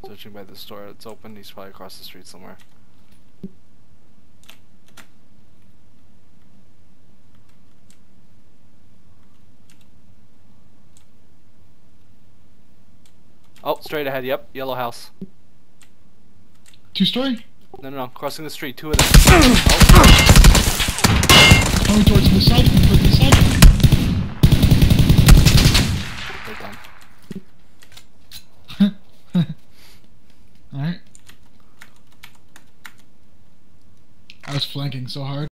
Judging by the store that's open, he's probably across the street somewhere. Oh, straight ahead, yep, yellow house. 2-story? No, crossing the street, 2 of them. Oh. Coming towards the side, They're done. Alright. I was flanking so hard.